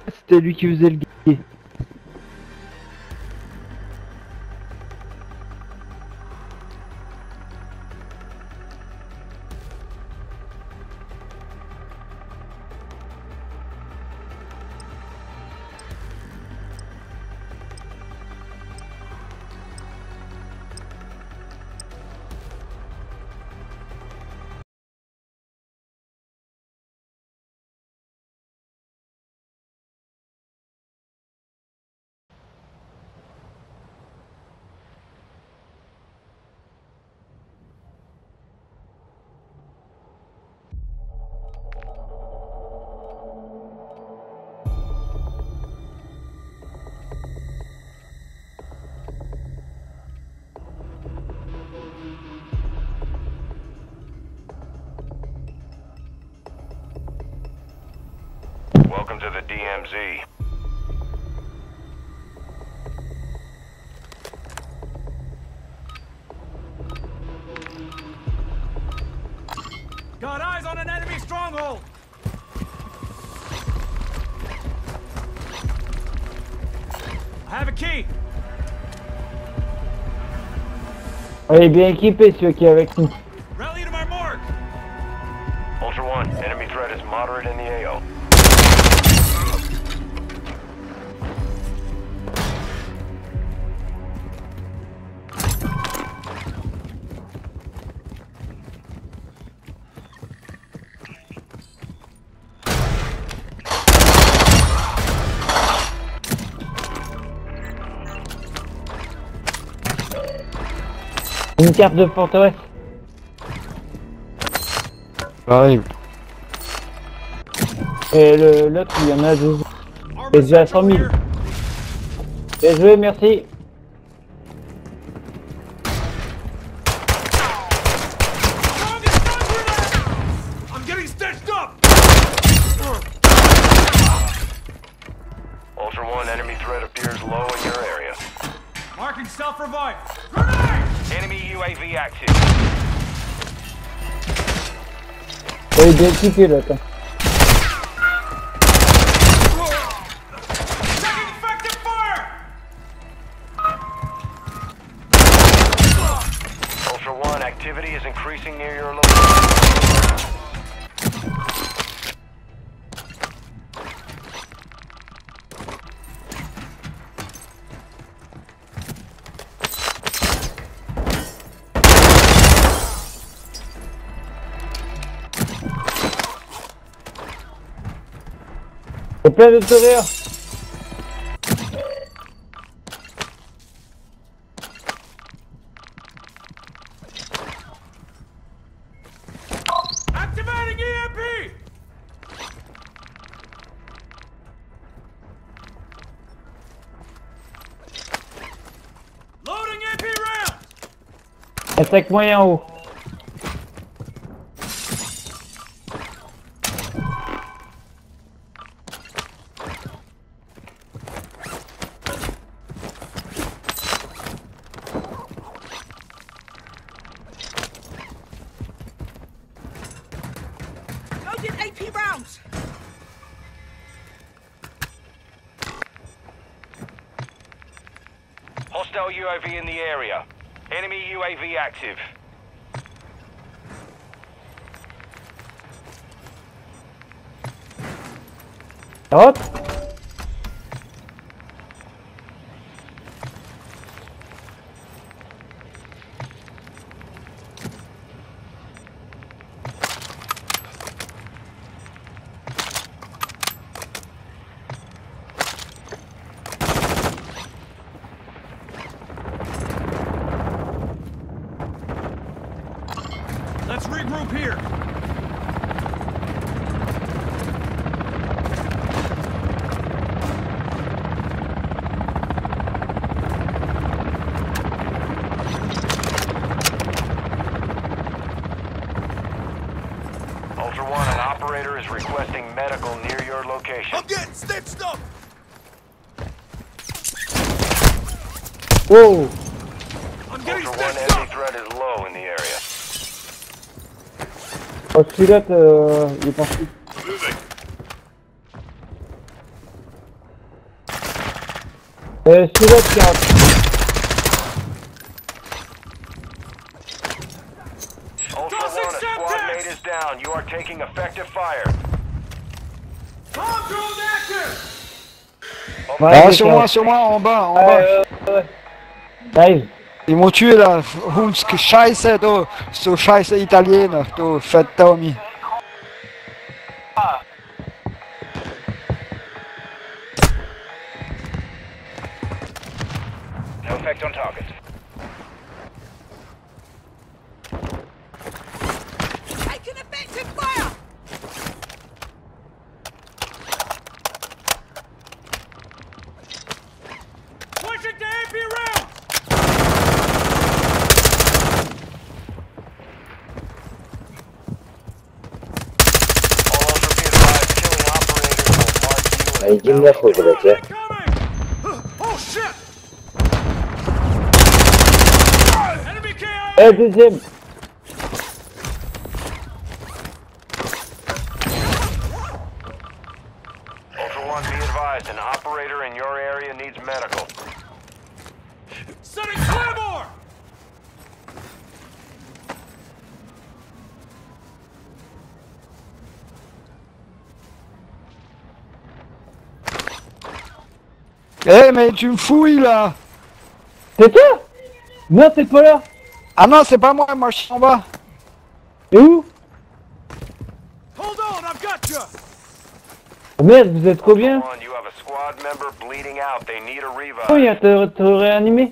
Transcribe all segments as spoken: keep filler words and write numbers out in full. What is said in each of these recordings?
C'était lui qui faisait le guet. Welcome to the D M Z. Got eyes on an enemy stronghold! I have a key! Il est bien équipé celui qui est avec nous. Rally to my mark! Ultra One, enemy threat is moderate in the A O. Une carte de forteresse. Pareil. Et le l'autre il y en a deux. Et déjà à cent mille. Bien joué, merci. I'm getting stitched up! Ultra One, enemy threat appears low in your area. Marking self-revive. Grenade! Enemy U A V active. Il est bien équipé l'autre. Taking effective fire! Ultra One, activity is increasing near your location. Il y a plein de toriens. Activating E M P! Loading E M P rounds! Attaque moyen en haut. Loading A P rounds! Hostile U A V in the area. Enemy U A V active. Hop. Let's regroup here. Ultra One, an operator is requesting medical near your location. I'm getting stitched up! Oh. I'm getting Ultra One, stitched enemy up! threat is low in the area. Oh, celui-là, euh, il est parti. Moving. Ee, sürat yap. Ultra One, a squad mate is down. You are taking effective fire. Bomb drone active! Ouais, Ah, c'est sur ça. moi, sur moi, en bas, en Ouais, bas. ouais, ouais. J'arrive. Ils m'ont tué là. Hunsk, Scheiße, du. So Scheiße Italiener, du, fett Tommy. No effect on target. Take an effective fire! Switching to A P rounds! All Ultra be advised, killing operators will mark you Ej, as gdzie mnie bounty. chodzi, Incoming! Oh shit! Enemy K I A! Ee, deuxième. Ultra One, be advised, an operator in your area needs medical. Setting Claymore! Eh, mais tu me fouilles là. C'est toi? Non, t'es pas là. Ah non, c'est pas moi, moi je suis en bas. Et où? Hold on, I've got you! Oh, merde, vous êtes combien? One, you have a squad member bleeding out. They need a revive. Oh, il y a te, te réanimé.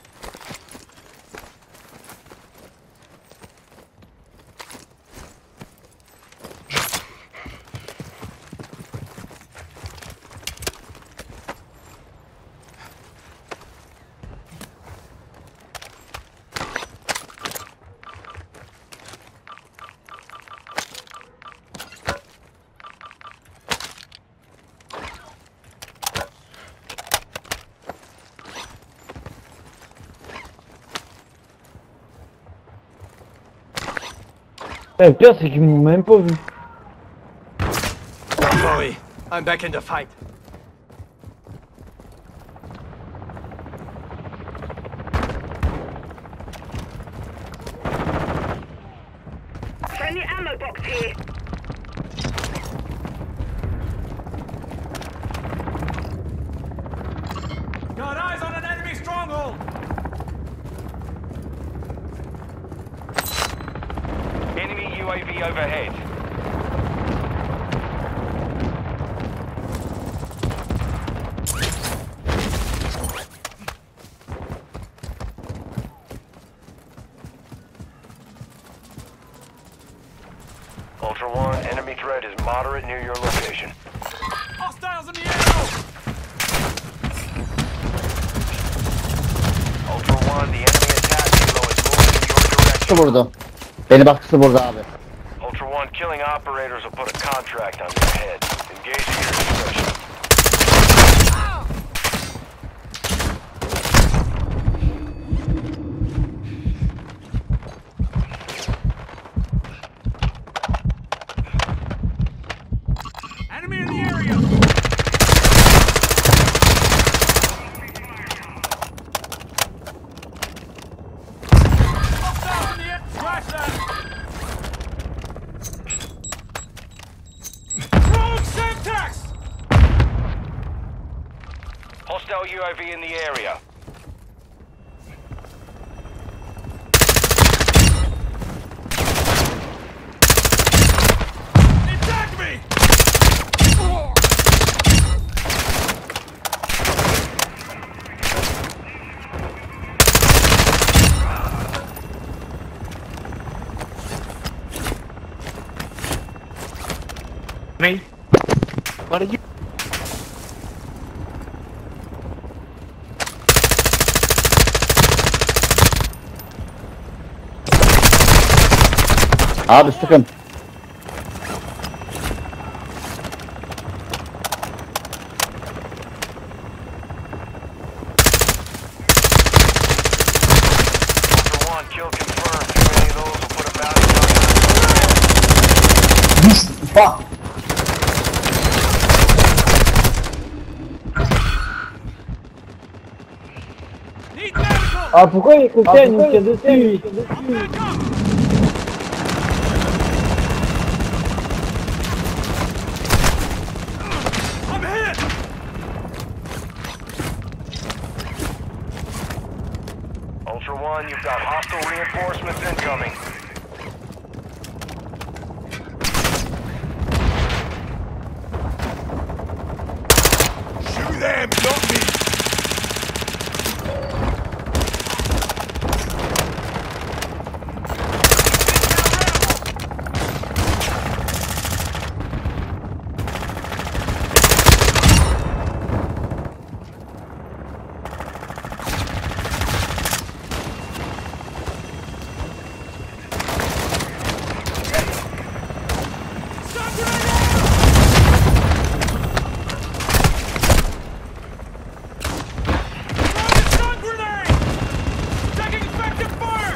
Eh, le pire, c'est qu'ils m'ont même pas vu. Chloe, I'm back in the fight. Friendly ammo box here. Got eyes on an enemy stronghold! Enemy U A V overhead. Ultra One, enemy threat is moderate near your location. Hostiles in the air! Ultra One, the enemy attack kilo is moving in your direction. Vurdu. Beni baskısı vurdu abi. Ultra One, killing operators will put a contract on your head. Engage at your discretion. Enemy in the area! Hostiles in the air! Crash that! Rogue Semtex! Hostile U A V in the area. Attack me! Me? What are you? Abi sıkın. Ultra One, kill confirmed. Too many of those will put a bounty on your head. Bak. Ah, pourquoi il écoute ça, il nous tire dessus, lui? I'm hit! Ultra One, you've got hostile reinforcements incoming. Shoot them, not me! Stun grenade! Taking effective fire!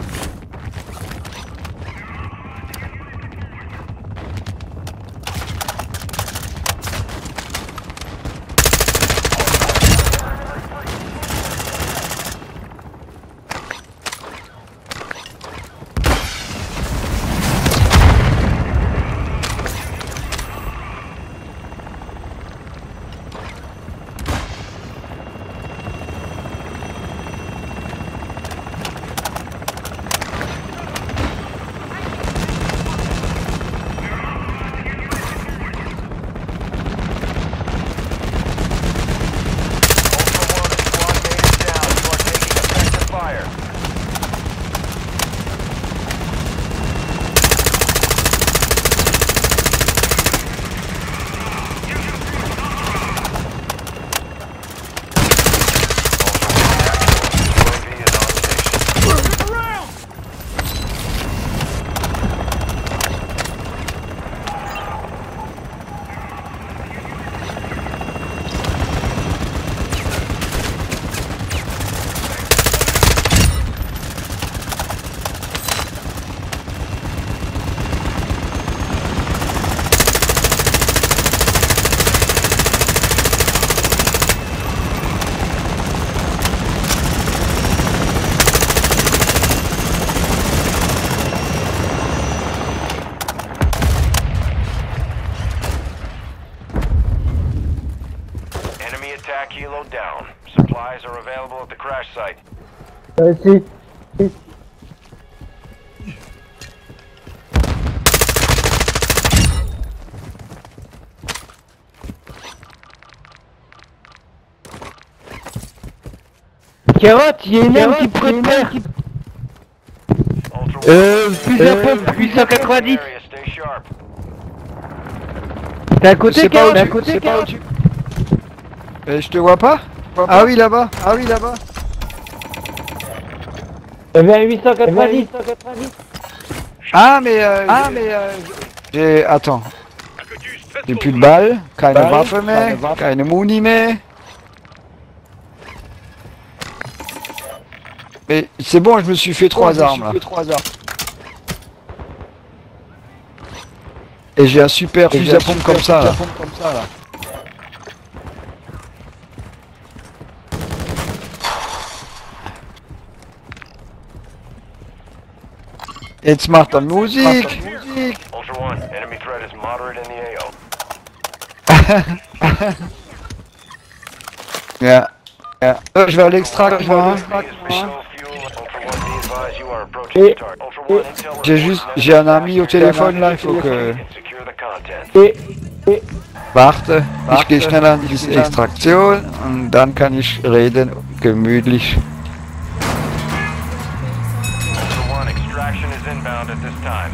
Attack helo down. Supplies are available at the crash site. Ici. Carotte, il y a une arme qui pourrait te faire. Euh, plusieurs pompes, huit cent quatre-vingt-dix. Stay sharp. T'es à côté, C'est pas Carotte? T'es à au-dessus, côté, c'est pas Carotte? au-dessus. Euh, je te vois pas? Ah oui, là-bas. Ah oui, là-bas. Il y avait un huit cent quatre-vingt-dix. Ah, mais euh, Ah, mais euh, j'ai... Attends. J'ai plus de balles. Keine Balles, Waffe mehr. keine Waffe. Keine Muni mehr. Mais c'est bon, je me suis fait trois armes là. Et j'ai un super fusil à pompe comme ça là. Jetzt macht er Musik. Ultra One, enemy threat is moderate in the A O. Ja. Ja. Euh, je vais à l'extract moi. J'ai juste, j'ai un ami au téléphone là, il faut que... Et, et, Warte, ich gehe schnell an diese Extraktion und dann kann ich reden, gemütlich. Ultra One, extraction is inbound at this time.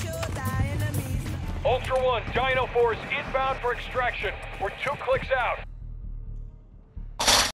Ultra One, Dino Force inbound for extraction. We're two clicks out.